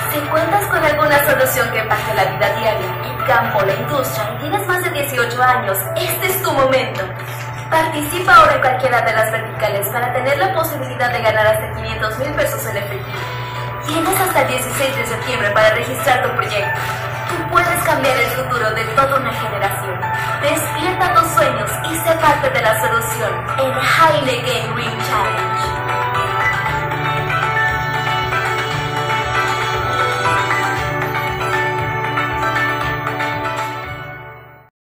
Si cuentas con alguna solución que impacte la vida diaria, el campo o la industria y tienes más de 18 años, este es tu momento. Participa ahora en cualquiera de las verticales para tener la posibilidad de ganar hasta 500,000 pesos en efectivo. Tienes hasta el 16 de septiembre para registrar tu proyecto. Tú puedes cambiar el futuro de toda una generación. Despierta tus sueños y sé parte de la solución en Heineken Green Challenge.